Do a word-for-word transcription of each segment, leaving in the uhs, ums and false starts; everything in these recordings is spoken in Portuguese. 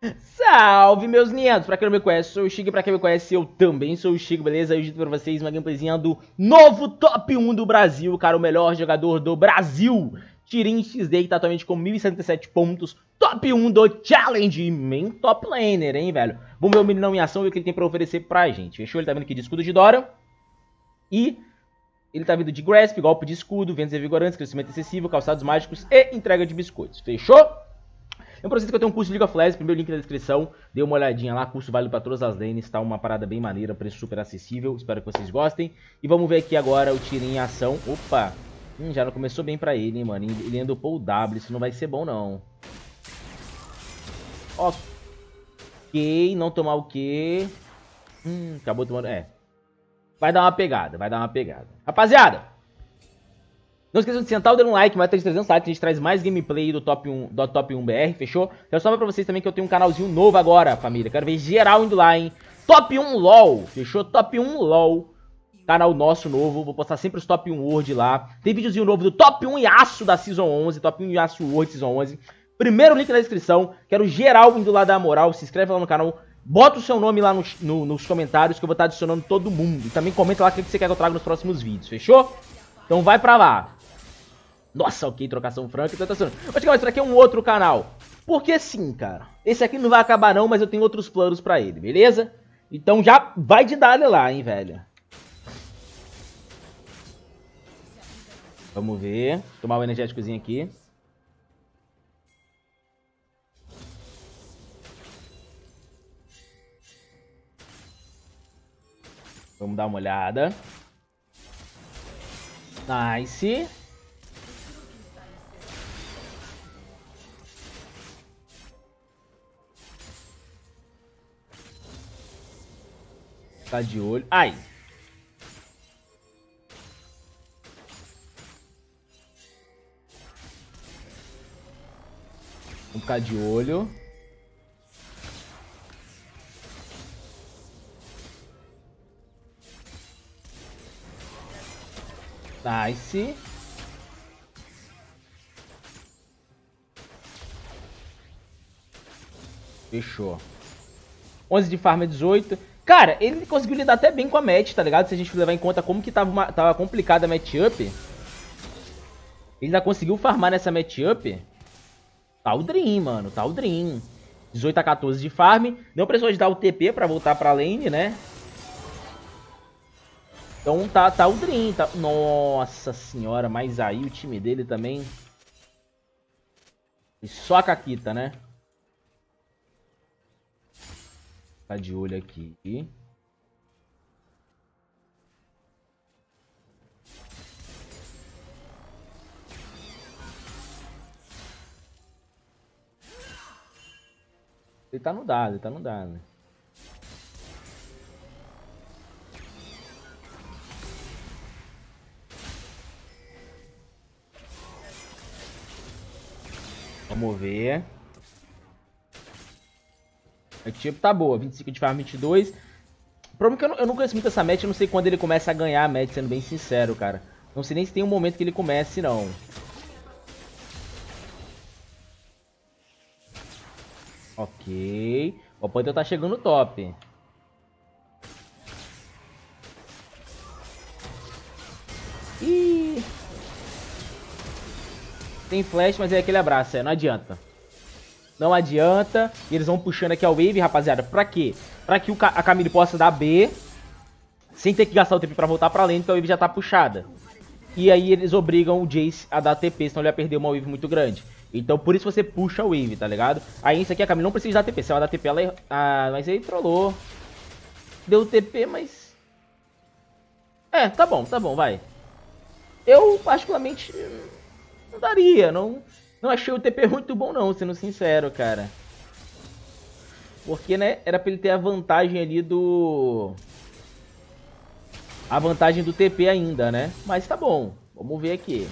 Salve, meus lindos! Pra quem não me conhece, sou o Chico. Pra quem me conhece, eu também sou o Chico, beleza? Hoje eu pra vocês uma gameplayzinha do novo top um do Brasil, cara, o melhor jogador do Brasil. Tyrion X D, que tá atualmente com mil e setenta e sete pontos, top um do Challenge, main top laner, hein, velho? Vamos ver o meninão em ação e ver o que ele tem pra oferecer pra gente, fechou? Ele tá vindo aqui de escudo de Dora. E ele tá vindo de Grasp, golpe de escudo, ventos revigorantes, crescimento excessivo, calçados mágicos e entrega de biscoitos, fechou? Eu preciso que eu tenho um curso de League of Legends, primeiro link na descrição, dê uma olhadinha lá, curso válido para todas as lanes, tá uma parada bem maneira, preço super acessível, espero que vocês gostem. E vamos ver aqui agora o Tyrion em ação. Opa, hum, já não começou bem pra ele, hein, mano, ele ainda upou o W, isso não vai ser bom não. Ok, não tomar o quê? Hum, acabou tomando, é. Vai dar uma pegada, vai dar uma pegada. Rapaziada! Não esqueçam de sentar o dedo no like, mais de trezentos likes, a gente traz mais gameplay do top um, do top um B R, fechou? Quero só pra vocês também que eu tenho um canalzinho novo agora, família. Quero ver geral indo lá, hein? Top um LOL, fechou? Top um LOL, canal nosso novo, vou postar sempre os top um World lá. Tem videozinho novo do top um Yasuo da Season onze, top um Yasuo World Season onze. Primeiro link na descrição, quero geral indo lá dar moral, se inscreve lá no canal. Bota o seu nome lá no, no, nos comentários que eu vou estar adicionando todo mundo. E também comenta lá o que você quer que eu traga nos próximos vídeos, fechou? Então vai pra lá. Nossa, ok, trocação franca. Então tá sendo. Mas, mas isso aqui é um outro canal. Porque sim, cara. Esse aqui não vai acabar não, mas eu tenho outros planos pra ele, beleza? Então já vai de dar lá, hein, velho. Vamos ver. Tomar um energéticozinho aqui. Vamos dar uma olhada. Nice. Tá de olho. Ai. Vamos ficar de olho. Nice. Fechou. onze de farm é dezoito. Cara, ele conseguiu lidar até bem com a match, tá ligado? Se a gente levar em conta como que tava, uma, tava complicada a matchup. Ele ainda conseguiu farmar nessa matchup. Tá o Dream, mano. Tá o Dream. dezoito a quatorze de farm. Não precisou de dar o T P pra voltar pra lane, né? Então tá, tá o Dream. Tá... Nossa senhora, mas aí o time dele também... E só a Caquita, né? Tá de olho aqui. Ele tá no dado, ele tá no dado. Vamos ver. A tipo tá boa, vinte e cinco de farm, vinte e dois. O problema é que eu não, eu não conheço muito essa match, eu não sei quando ele começa a ganhar a match, sendo bem sincero, cara. Não sei nem se tem um momento que ele comece, não. Ok. O Panther tá chegando top. Ih. Tem flash, mas é aquele abraço, é, não adianta. Não adianta. E eles vão puxando aqui a wave, rapaziada. Pra quê? Pra que o Ca a Camille possa dar B sem ter que gastar o T P pra voltar pra lane, porque a wave já tá puxada. E aí eles obrigam o Jace a dar T P, senão ele vai perder uma wave muito grande. Então por isso você puxa a wave, tá ligado? Aí isso aqui a Camille não precisa dar T P. Se ela dar T P, ela... Ah, mas aí trollou. Deu T P, mas... É, tá bom, tá bom, vai. Eu, particularmente, não daria, não... Não achei o T P muito bom não, sendo sincero, cara. Porque, né, era pra ele ter a vantagem ali do... A vantagem do T P ainda, né? Mas tá bom, vamos ver aqui.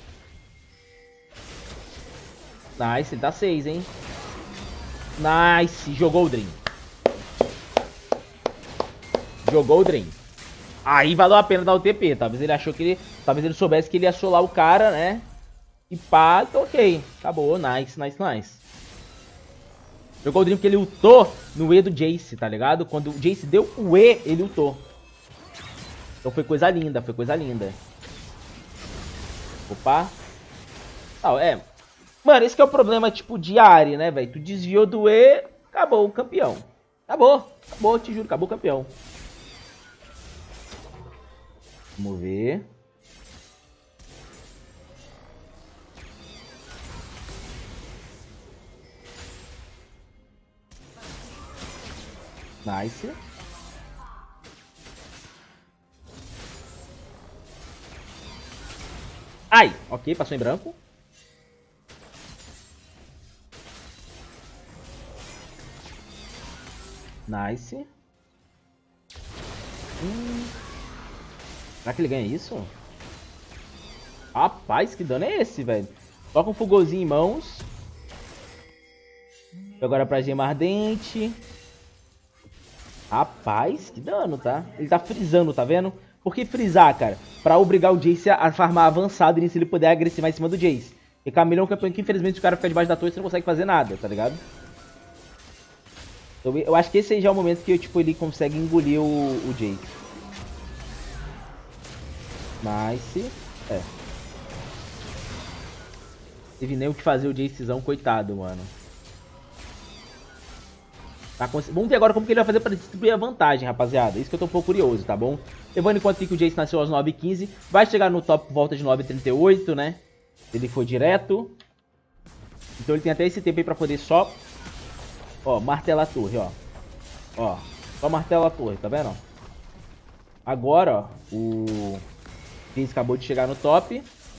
Nice, ele tá seis, hein? Nice, jogou o Dream. Jogou o Dream. Aí valeu a pena dar o T P, talvez ele achou que ele... Talvez ele soubesse que ele ia solar o cara, né? E pá, então ok. Acabou, nice, nice, nice. Jogou o Dream porque ele ultou no E do Jace, tá ligado? Quando o Jace deu o E, ele ultou. Então foi coisa linda, foi coisa linda. Opa. Ah, é. Mano, esse que é o problema, tipo, de Ahri, né, velho? Tu desviou do E, acabou o campeão. Acabou, acabou, te juro, acabou o campeão. Vamos ver. Nice. Ai, ok, passou em branco. Nice. Hum. Será que ele ganha isso? Rapaz, que dano é esse, velho? Toca um fogozinho em mãos. Agora pra gema ardente. Rapaz, que dano, tá? Ele tá frisando, tá vendo? Por que frisar, cara? Pra obrigar o Jace a farmar avançado e nisso ele poder agressivar em cima do Jace. E Camila é um campeão que, infelizmente, o cara fica debaixo da torre e você não consegue fazer nada, tá ligado? Então, eu acho que esse aí já é o momento que tipo, ele consegue engolir o, o Jace. Nice. É. Teve nem o que fazer o Jacezão, coitado, mano. Tá, vamos ver agora como que ele vai fazer pra distribuir a vantagem, rapaziada. Isso que eu tô um pouco curioso, tá bom? Levando em conta que o Jace nasceu às nove e quinze. Vai chegar no top por volta de nove e trinta e oito, né? Ele foi direto. Então ele tem até esse tempo aí pra poder só... Ó, martela a torre, ó. Ó, só martela a torre, tá vendo? Agora, ó, o Jace acabou de chegar no top.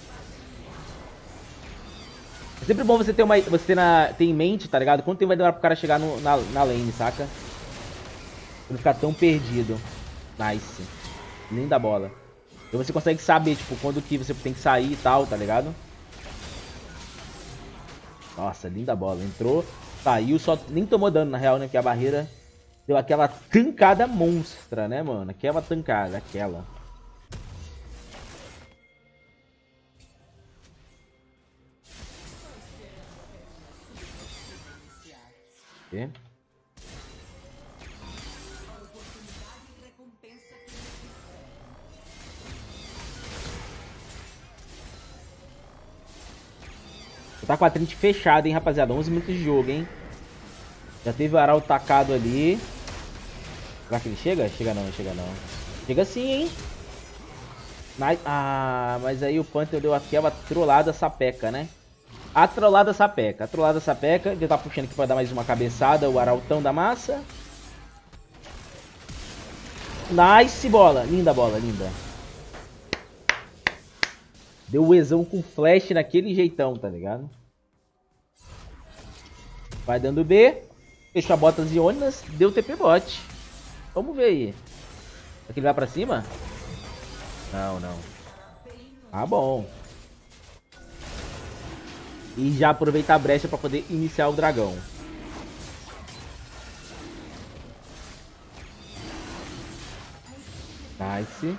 É sempre bom você ter, uma, você ter, na, ter em mente, tá ligado? Quanto tempo vai demorar pro cara chegar no, na, na lane, saca? Pra não ficar tão perdido. Nice. Linda bola. Então você consegue saber, tipo, quando que você tem que sair e tal, tá ligado? Nossa, linda bola. Entrou, saiu, só nem tomou dano, na real, né? Porque a barreira deu aquela tancada monstra, né, mano? Aquela tancada, aquela. Okay. Tá com a trinta fechada, hein, rapaziada. onze minutos de jogo, hein. Já teve o Arauto tacado ali. Será que ele chega? Chega não, chega não. Chega sim, hein. Ah, mas aí o Panther deu aquela trollada sapeca, né? A trollada sapeca. A trollada sapeca. Ele tá puxando aqui pra dar mais uma cabeçada. O Arautão da massa. Nice bola. Linda bola, linda. Deu o Ezão com flash naquele jeitão, tá ligado? Vai dando B. Fechou a botas iônicas. Deu T P bot. Vamos ver aí. Será que ele vai pra cima? Não, não. Ah, bom. E já aproveitar a brecha pra poder iniciar o dragão. Nice.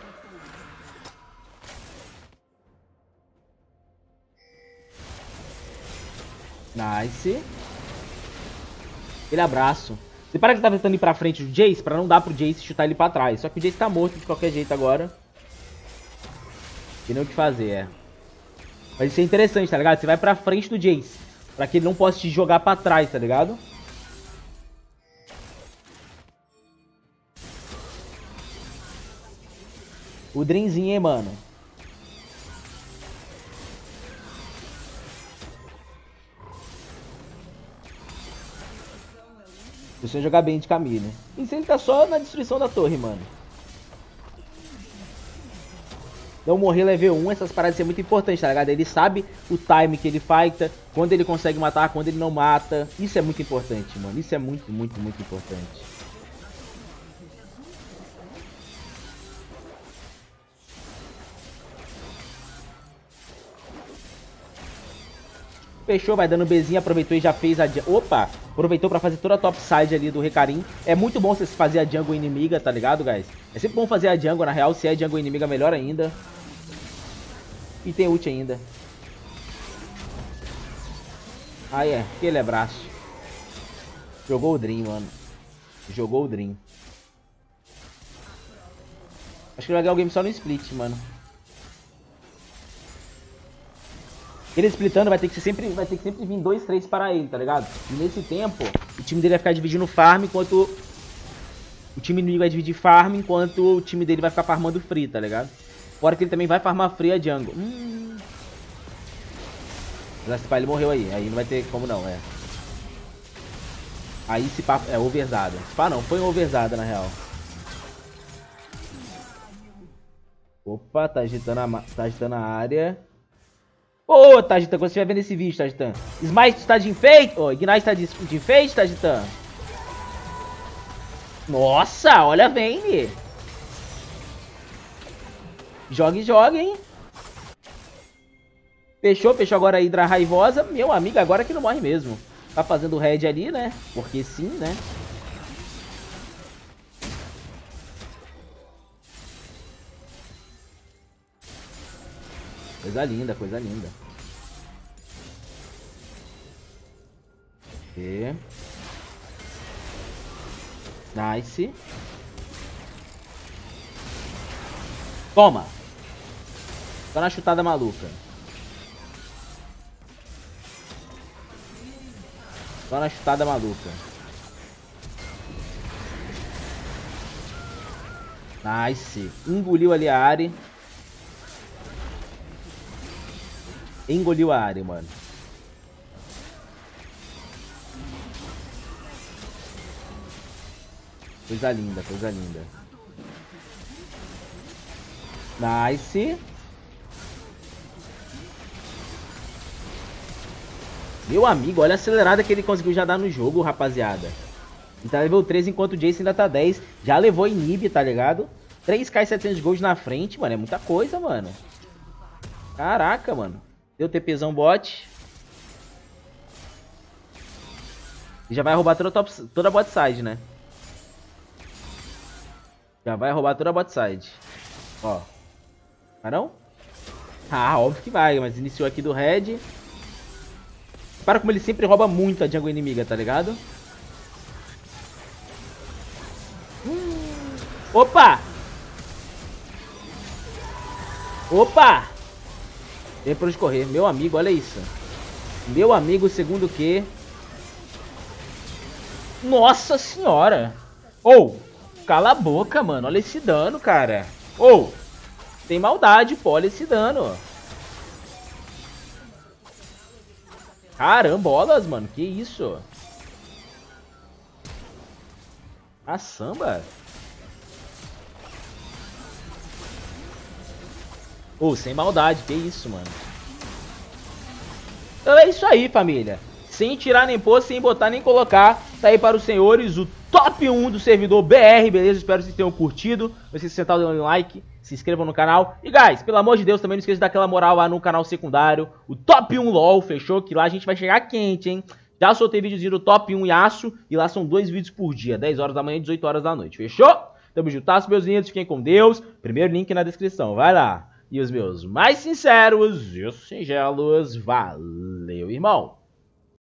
Nice. Aquele abraço. Você para que tá tentando ir pra frente do Jace pra não dar pro Jace chutar ele pra trás. Só que o Jace tá morto de qualquer jeito agora. Tem nem o que fazer, é. Mas isso é interessante, tá ligado? Você vai pra frente do Jace. Pra que ele não possa te jogar pra trás, tá ligado? O Drenzinho, hein, mano. Precisa jogar bem de Camille. Isso ele tá só na destruição da torre, mano. Não morrer level um, essas paradas são muito importantes, tá ligado? Ele sabe o time que ele fighta, quando ele consegue matar, quando ele não mata. Isso é muito importante, mano. Isso é muito, muito, muito importante. Fechou, vai dando Bzinho, aproveitou e já fez a... Opa! Aproveitou pra fazer toda a topside ali do Recarim. É muito bom você fazer a jungle inimiga, tá ligado, guys? É sempre bom fazer a jungle, na real. Se é jungle inimiga, melhor ainda. E tem ult ainda. Ah, é. Aquele abraço. Jogou o Dream, mano. Jogou o Dream. Acho que ele vai ganhar o game só no split, mano. Ele splitando vai ter que sempre, vai ter que sempre vir dois, três para ele, tá ligado? E nesse tempo, o time dele vai ficar dividindo farm, enquanto o time inimigo vai dividir farm, enquanto o time dele vai ficar farmando free, tá ligado? Fora que ele também vai farmar free a jungle. Hum. Mas esse pai ele morreu aí, aí não vai ter como não, é. Aí se pá, é overzada. Se pá não, foi um overzada na real. Opa, tá agitando a, tá agitando a área. Ô, oh, Tajitan, quando você estiver vendo esse vídeo, Tajitan. Smite está de enfeite. Ô, oh, Ignite está de, de enfeite, Tajitan. Nossa, olha a Vayne. Joga e joga, hein. Fechou, fechou agora a Hydra raivosa. Meu amigo, agora que não morre mesmo. Tá fazendo o red ali, né? Porque sim, né? Coisa linda, coisa linda. E... nice. Toma. Só na chutada maluca. Só na chutada maluca. Nice. Engoliu ali a Ahri. Engoliu a Ahri, mano. Coisa linda, coisa linda. Nice. Meu amigo, olha a acelerada que ele conseguiu já dar no jogo, rapaziada. Ele tá level treze enquanto o Jace ainda tá dez. Já levou inib, tá ligado? três k e setecentos de gold na frente, mano. É muita coisa, mano. Caraca, mano. Deu TPzão bot. E já vai roubar toda a, top, toda a bot side, né? Já vai roubar toda a bot side. Ó. Vai não? Ah, óbvio que vai. Mas iniciou aqui do red. Para como ele sempre rouba muito a jungle inimiga, tá ligado? Hum. Opa! Opa! Tem por onde correr. Meu amigo, olha isso. Meu amigo, segundo que... Nossa senhora! Ou, oh, cala a boca, mano. Olha esse dano, cara. Ou, oh, tem maldade, pô. Olha esse dano. Carambolas, mano. Que isso? A samba? Ô, oh, sem maldade. Que isso, mano. Então é isso aí, família. Sem tirar nem pôr, sem botar nem colocar. Tá aí para os senhores o top um do servidor B R, beleza? Espero que vocês tenham curtido. Não esqueça de sentar o dedo no like, se inscrevam no canal. E, guys, pelo amor de Deus, também não esqueça de dar aquela moral lá no canal secundário. O top um LOL, fechou? Que lá a gente vai chegar quente, hein? Já soltei videozinho do top um Yasuo. E lá são dois vídeos por dia, dez horas da manhã e dezoito horas da noite, fechou? Tamo juntas, meus lindos, fiquem com Deus. Primeiro link na descrição, vai lá. E os meus mais sinceros e singelos, valeu, irmão.